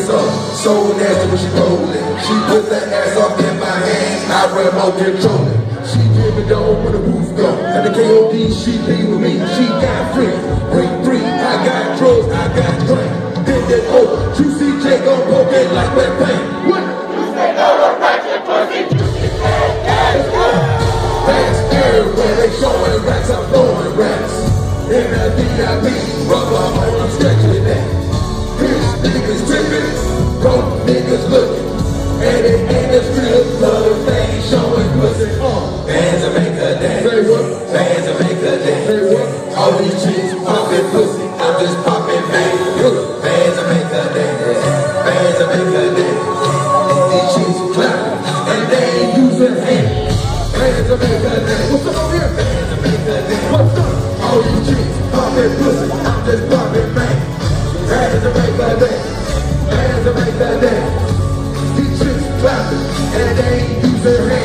So nasty when she rollin'. She put that ass up in my hands, I remote controlling. She give me down when the roof go. At the KOD, she be with me. She got free, free. I got drugs, I got drink. Then that over, Juicy J gon' poke it like wet paint. What? You say no to ratchet pussy, Juicy J, Rats everywhere, they showing rats, I'm throwing rats. In the VIP, rubber on, I'm stretching that. Bitch niggas trippin', broke niggas looking. And it ain't a strip club, they ain't showing pussy. Bands to make a dance. Bands to make a dance. All these chicks poppin' pussy, I'm just poppin' bands. Bands to make a dance. Bands to make a dance. These chicks clappin', and they ain't using hands. Bands to make a dance. What's up here? Bands to make a dance. What's up? All these chicks poppin' pussy, I'm just poppin' bands. Bands to make a dance. Bands to make a dance. These chicks clapping, and they ain't using hands.